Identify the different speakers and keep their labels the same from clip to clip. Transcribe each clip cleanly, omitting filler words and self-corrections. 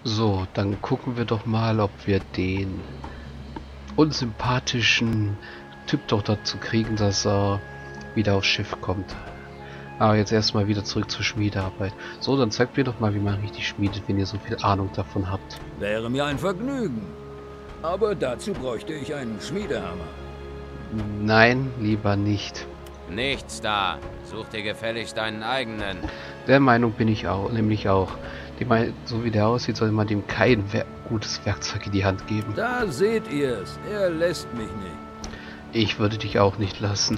Speaker 1: So, dann gucken wir doch mal, ob wir den unsympathischen Typ doch dazu kriegen, dass er wieder aufs Schiff kommt. Aber jetzt erstmal wieder zurück zur Schmiedearbeit. So, dann zeigt mir doch mal, wie man richtig schmiedet, wenn ihr so viel Ahnung davon habt.
Speaker 2: Wäre mir ein Vergnügen. Aber dazu bräuchte ich einen Schmiedehammer.
Speaker 1: Nein, lieber nicht.
Speaker 3: Nichts da. Such dir gefälligst deinen eigenen.
Speaker 1: Der Meinung bin ich auch, nämlich auch. So wie der aussieht, sollte man dem kein gutes Werkzeug in die Hand geben.
Speaker 2: Da seht ihr's. Er lässt mich nicht.
Speaker 1: Ich würde dich auch nicht lassen.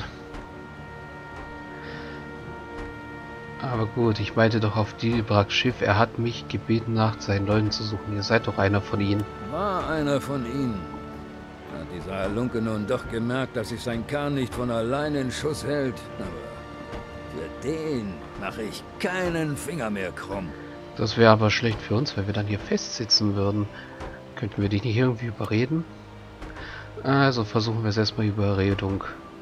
Speaker 1: Aber gut, ich meinte doch auf Dilbraks Schiff, er hat mich gebeten, nach seinen Leuten zu suchen. Ihr seid doch einer von ihnen.
Speaker 2: War einer von ihnen. Hat dieser Halunke nun doch gemerkt, dass sich sein Kahn nicht von alleine in Schuss hält. Aber für den mache ich keinen Finger mehr krumm.
Speaker 1: Das wäre aber schlecht für uns, weil wir dann hier festsitzen würden. Könnten wir dich nicht irgendwie überreden? Also versuchen wir es erstmal Überredung.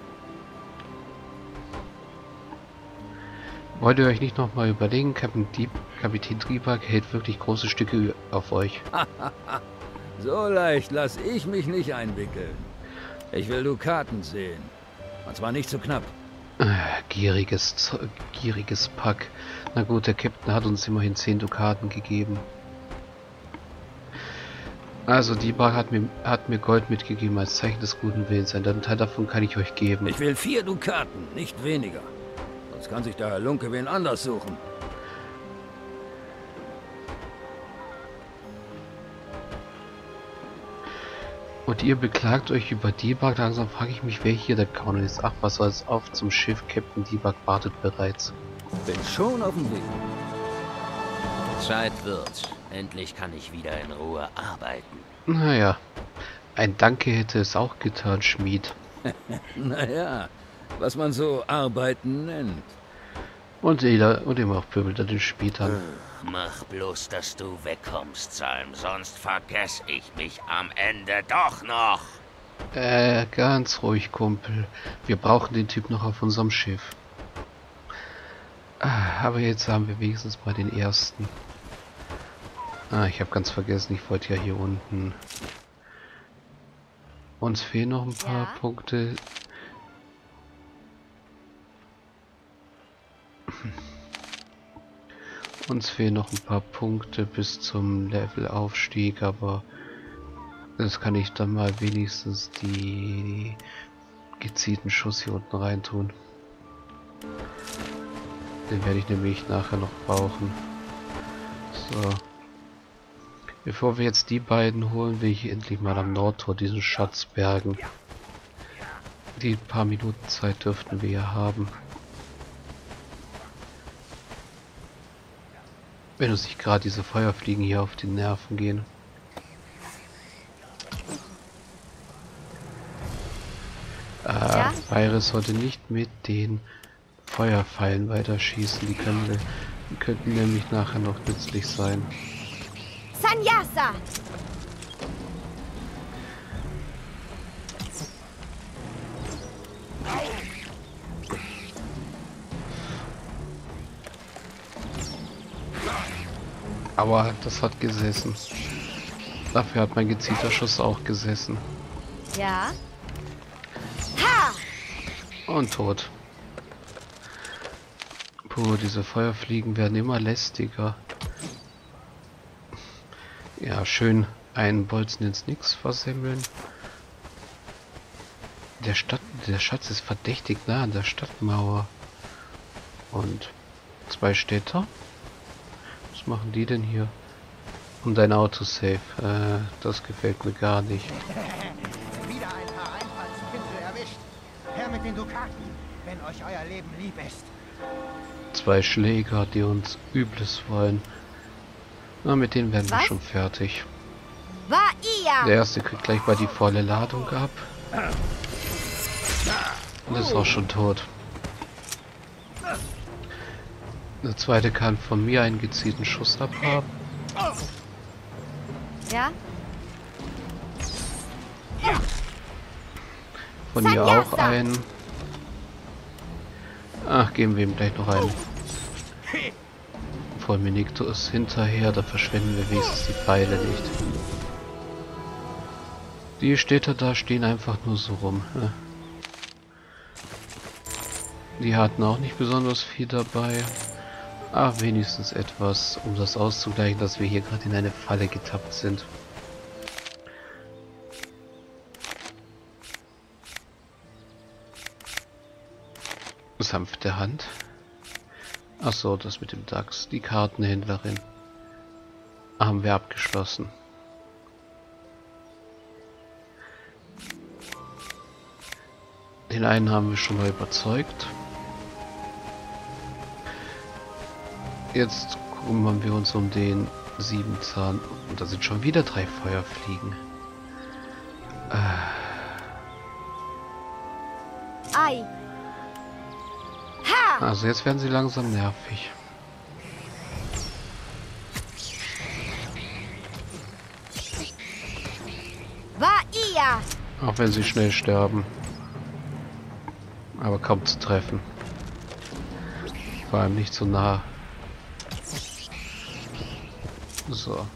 Speaker 1: Wollt ihr euch nicht nochmal überlegen, Kapitän Dibrak hält wirklich große Stücke auf euch.
Speaker 2: So leicht lass ich mich nicht einwickeln. Ich will Dukaten sehen. Und zwar nicht zu knapp.
Speaker 1: Gieriges Pack. Na gut, der Captain hat uns immerhin 10 Dukaten gegeben. Also Dibrak hat mir Gold mitgegeben als Zeichen des guten Willens. Einen Teil davon kann ich euch geben.
Speaker 2: Ich will 4 Dukaten, nicht weniger. Sonst kann sich der Halunke wen anders suchen.
Speaker 1: Und ihr beklagt euch über Dibrak, langsam frage ich mich, wer hier der Gauner ist. Ach, was soll's, auf zum Schiff, Captain Dibrak wartet bereits.
Speaker 2: Bin schon auf dem Weg.
Speaker 3: Zeit wird. Endlich kann ich wieder in Ruhe arbeiten.
Speaker 1: Naja, ein Danke hätte es auch getan, Schmied.
Speaker 2: Naja, was man so Arbeiten nennt.
Speaker 1: Und immer auch pöbelt er den Schmied an.
Speaker 3: Mach bloß, dass du wegkommst, Salm, sonst vergess ich mich am Ende doch noch.
Speaker 1: Ganz ruhig, Kumpel. Wir brauchen den Typ noch auf unserem Schiff. Aber jetzt haben wir wenigstens mal den ersten. Ich habe ganz vergessen, ich wollte ja hier unten. Uns fehlen noch ein paar Punkte. Uns fehlen noch ein paar Punkte bis zum Levelaufstieg, aber das kann ich dann mal wenigstens die gezielten Schuss hier unten rein tun. Den werde ich nämlich nachher noch brauchen. So. Bevor wir jetzt die beiden holen, will ich endlich mal am Nordtor diesen Schatz bergen. Die paar Minuten Zeit dürften wir ja haben. Wenn uns nicht gerade diese Feuerfliegen hier auf die Nerven gehen. Virus sollte nicht mit den Feuerpfeilen weiterschießen. Die könnten nämlich nachher noch nützlich sein.
Speaker 4: Sanyasa!
Speaker 1: Aber das hat gesessen. Dafür hat mein gezielter Schuss auch gesessen.
Speaker 4: Ja. Ha!
Speaker 1: Und tot. Puh, diese Feuerfliegen werden immer lästiger. Ja, schön einen Bolzen ins Nix versemmeln. Der Schatz ist verdächtig nah an der Stadtmauer. Und 2 Städter. Was machen die denn hier? Und ein Autosave. Das gefällt mir gar nicht.
Speaker 5: Wieder ein paar Einfallspinsel erwischt. Her mit den Dukaten, wenn euch euer Leben lieb ist.
Speaker 1: 2 Schläger, die uns Übles wollen. Na, mit denen werden wir schon fertig.
Speaker 4: War ihr?
Speaker 1: Der erste kriegt gleich mal die volle Ladung ab. Und ist auch schon tot. Der zweite kann von mir einen gezielten Schuss abhaben.
Speaker 4: Ja?
Speaker 1: Von ihr auch einen. Ach, geben wir ihm gleich noch einen. Fulminito ist hinterher, da verschwenden wir wenigstens die Pfeile nicht. Die Städte da stehen einfach nur so rum. Ne? Die hatten auch nicht besonders viel dabei. Aber wenigstens etwas, um das auszugleichen, dass wir hier gerade in eine Falle getappt sind. Sanfte Hand. Achso, das mit dem Dachs. Die Kartenhändlerin. Haben wir abgeschlossen. Den einen haben wir schon mal überzeugt. Jetzt kümmern wir uns um den Siebenzahn. Und da sind schon wieder 3 Feuerfliegen.
Speaker 4: Ei. Ha!
Speaker 1: Also jetzt werden sie langsam nervig.
Speaker 4: War ihr!
Speaker 1: Auch wenn sie schnell sterben. Aber kaum zu treffen. Vor allem nicht so nah. So.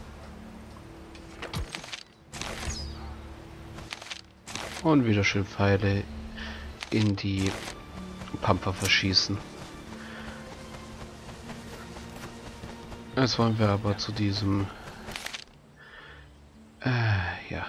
Speaker 1: Und wieder schön Pfeile in die Pampa verschießen. Jetzt wollen wir aber zu diesem... ja.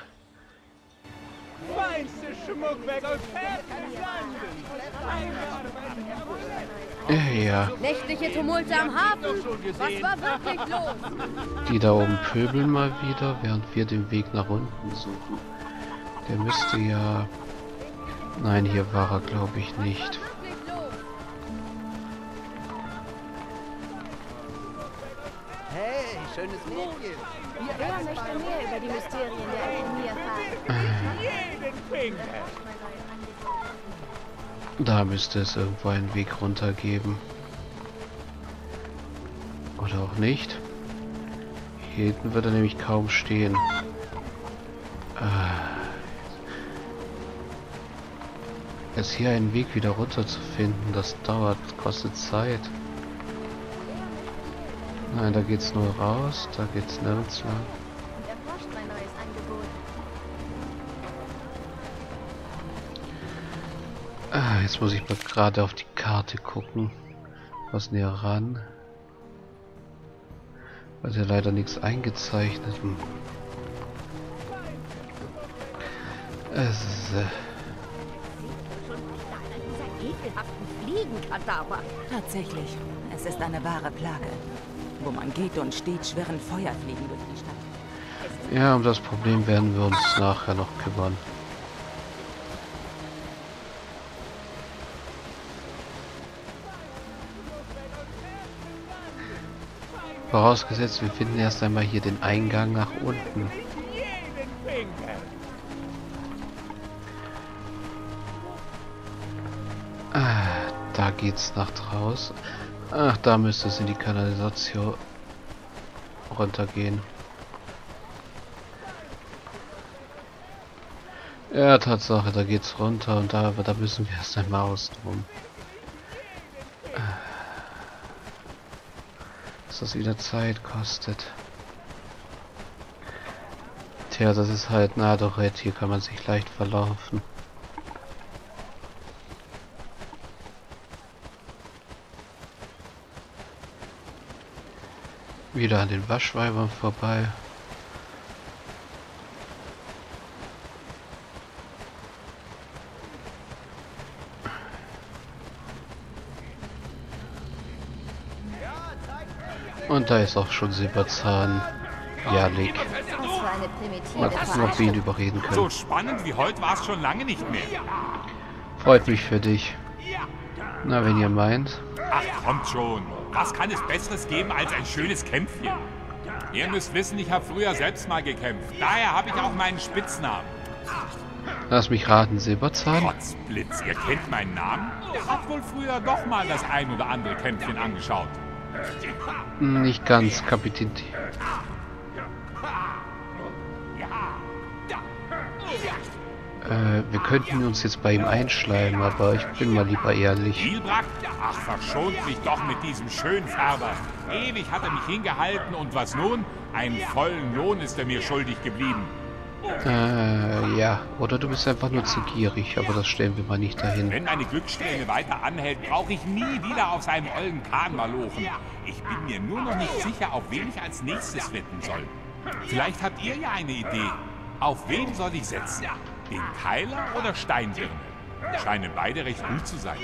Speaker 1: Ja.
Speaker 4: Nächtliche Tumulte am Hafen. Was war wirklich los?
Speaker 1: Die da oben pöbeln mal wieder, während wir den Weg nach unten suchen. Der müsste ja... Nein, hier war er, glaube ich, nicht.
Speaker 5: Hey, schönes Mädchen.
Speaker 4: Wer möchte mehr über die Mysterien der Alchemie erfahren?
Speaker 1: Da müsste es irgendwo einen Weg runter geben. Oder auch nicht. Hier hinten wird er nämlich kaum stehen. Jetzt hier einen Weg wieder runter zu finden, das dauert, kostet Zeit. Nein, da geht's nur raus, da geht's nirgends lang.
Speaker 4: Und erforscht mein neues Angebot.
Speaker 1: Jetzt muss ich mal gerade auf die Karte gucken. Was näher ran. Weil ja leider nichts eingezeichnet. Es ist,
Speaker 4: Dieser ekelhaften Fliegenkadaver.
Speaker 6: Tatsächlich, es ist eine wahre Plage. Wo man geht und steht, schwirren Feuerfliegen durch die Stadt.
Speaker 1: ja, um das Problem werden wir uns nachher noch kümmern. Vorausgesetzt, wir finden erst einmal hier den Eingang nach unten. Da geht's nach draußen. Ach, da müsste es in die Kanalisation runtergehen. Ja, Tatsache, da geht's runter und da müssen wir erst einmal außen rum. Dass das wieder Zeit kostet. Tja, das ist halt Nadoret, hier kann man sich leicht verlaufen. Wieder an den Waschweibern vorbei. Und da ist auch schon Silberzahn. Jalik.
Speaker 4: Was für eine primitive
Speaker 1: Mal gucken, ob wir ihn überreden können.
Speaker 7: So spannend wie heute war es schon lange nicht mehr.
Speaker 1: Freut mich für dich. Na, wenn ihr meint.
Speaker 7: Ach, kommt schon. Was kann es Besseres geben als ein schönes Kämpfchen? Ihr müsst wissen, ich habe früher selbst mal gekämpft. Daher habe ich auch meinen Spitznamen.
Speaker 1: Lass mich raten, Silberzahn?
Speaker 7: Potzblitz, ihr kennt meinen Namen? Der hat wohl früher doch mal das ein oder andere Kämpfchen angeschaut.
Speaker 1: Nicht ganz, Kapitän. Wir könnten uns jetzt bei ihm einschleimen, aber ich bin mal lieber ehrlich.
Speaker 7: Dilbrak? Ach, verschont mich doch mit diesem Schönfärber. Ewig hat er mich hingehalten und was nun? Einen vollen Lohn ist er mir schuldig geblieben.
Speaker 1: Ja. Oder du bist einfach nur zu gierig, aber das stellen wir mal nicht dahin.
Speaker 7: Wenn meine Glückssträhne weiter anhält, brauche ich nie wieder auf seinem ollen Kahn malochen. Ich bin mir nur noch nicht sicher, auf wen ich als nächstes wetten soll. Vielleicht habt ihr ja eine Idee. Auf wen soll ich setzen? Den Keiler oder Steinbirne? Scheinen beide recht gut zu sein.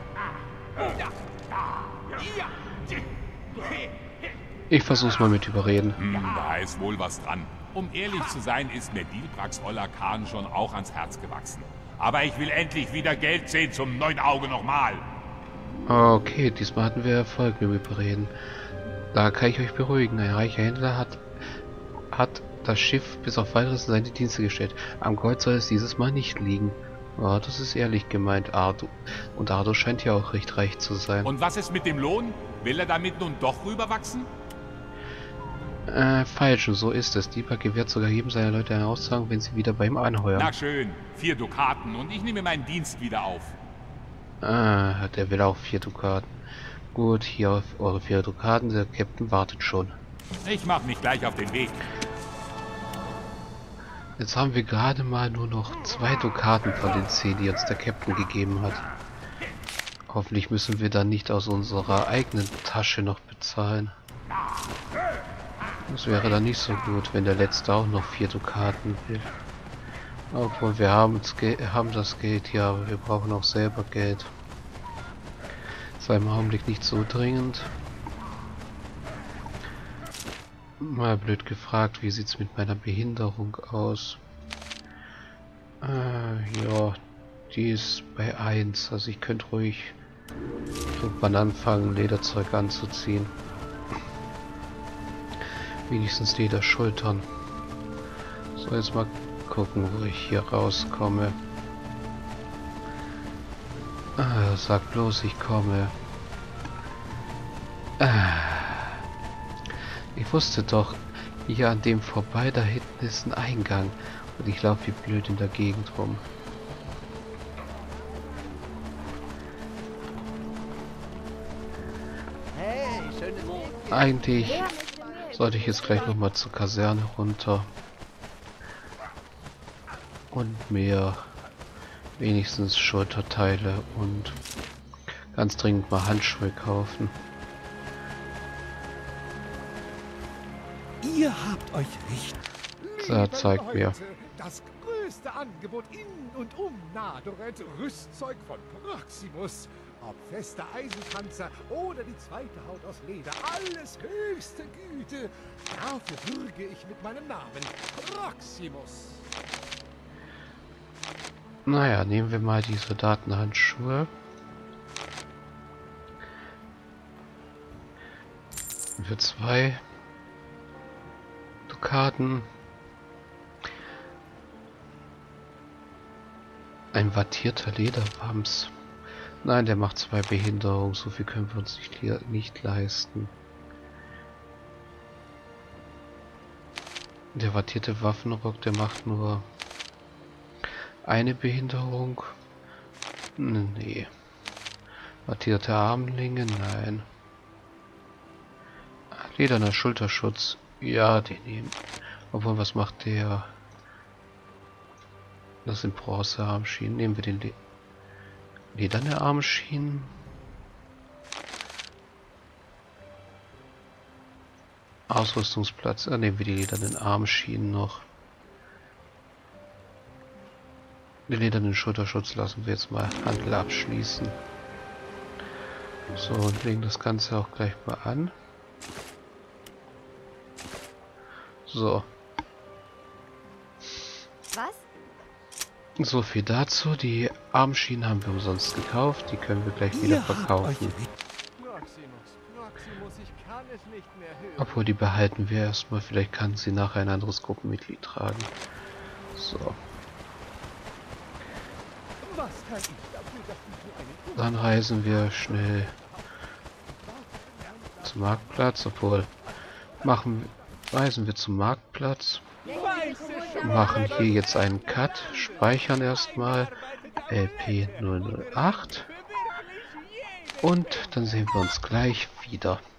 Speaker 1: Ich versuch's mal mit überreden.
Speaker 7: Da ist wohl was dran. Um ehrlich zu sein, ist mir Dilbraks oller Kahn schon auch ans Herz gewachsen. Aber ich will endlich wieder Geld sehen zum neuen Auge nochmal.
Speaker 1: Okay, diesmal hatten wir Erfolg mit dem Überreden. Da kann ich euch beruhigen. Ein reicher Händler hat das Schiff bis auf weiteres in seine Dienste gestellt. Am Kreuz soll es dieses Mal nicht liegen. Oh, das ist ehrlich gemeint, Ardo. Und Ardo scheint ja auch recht reich zu sein.
Speaker 7: Und was ist mit dem Lohn? Will er damit nun doch rüberwachsen?
Speaker 1: Falsch, und so ist es. Dieper gewährt sogar jedem seiner Leute eine Auszahlung, wenn sie wieder bei ihm anheuern.
Speaker 7: Na schön, 4 Dukaten und ich nehme meinen Dienst wieder auf.
Speaker 1: Der will auch 4 Dukaten. Gut, hier auf eure 4 Dukaten, der Captain wartet schon.
Speaker 7: Ich mache mich gleich auf den Weg.
Speaker 1: Jetzt haben wir gerade mal nur noch 2 Dukaten von den 10, die uns der Captain gegeben hat. Hoffentlich müssen wir dann nicht aus unserer eigenen Tasche noch bezahlen. Das wäre dann nicht so gut, wenn der Letzte auch noch 4 Dukaten will. Obwohl wir haben das Geld, ja, aber wir brauchen auch selber Geld. Ist im Augenblick nicht so dringend. Mal blöd gefragt, wie sieht's mit meiner Behinderung aus? Ja, die ist bei 1, also ich könnte ruhig irgendwann anfangen, Lederzeug anzuziehen. Wenigstens Lederschultern. So, jetzt mal gucken, wo ich hier rauskomme. Sag bloß, ich komme. Ich wusste doch, hier an dem vorbei, da hinten ist ein Eingang. Und ich laufe wie blöd in der Gegend rum.
Speaker 5: Hey, schönes Leben.
Speaker 1: Eigentlich sollte ich jetzt gleich nochmal zur Kaserne runter. Und mir wenigstens Schulterteile und ganz dringend mal Handschuhe kaufen.
Speaker 8: Ihr habt euch richtig.
Speaker 1: So, zeigt mir.
Speaker 8: Das größte Angebot in und um Nadoret, Rüstzeug von Proximus. Ob fester Eisenpanzer oder die zweite Haut aus Leder, alles höchste Güte. Dafür bürge ich mit meinem Namen, Proximus.
Speaker 1: Naja, nehmen wir mal die Soldatenhandschuhe. Für 2 Dukaten. Ein wattierter Lederwams. Nein, der macht 2 Behinderungen. So viel können wir uns nicht leisten. Der wattierte Waffenrock, der macht nur eine Behinderung. Nee. Wattierte Armlinge, nein. Lederner Schulterschutz. Ja, den nehmen. Obwohl, was macht der? Das sind Bronzearmschienen. Nehmen wir den lederne Armschienen. Ausrüstungsplatz. Nehmen wir die ledernen Armschienen noch. Den ledernen Schulterschutz lassen wir jetzt mal Handel abschließen. So, und legen das Ganze auch gleich mal an. So.
Speaker 4: Was?
Speaker 1: So viel dazu. Die Armschienen haben wir umsonst gekauft. Die können wir gleich wieder verkaufen.
Speaker 8: Proximus, ich kann es nicht mehr hören.
Speaker 1: Obwohl, die behalten wir erstmal. Vielleicht kann sie nachher ein anderes Gruppenmitglied tragen. So.
Speaker 8: Was kann ich dafür, dass du so einen
Speaker 1: Dann reisen wir schnell zum Marktplatz. Obwohl, reisen wir zum Marktplatz.
Speaker 8: Bei
Speaker 1: machen hier jetzt einen Cut, speichern erstmal LP008 und dann sehen wir uns gleich wieder.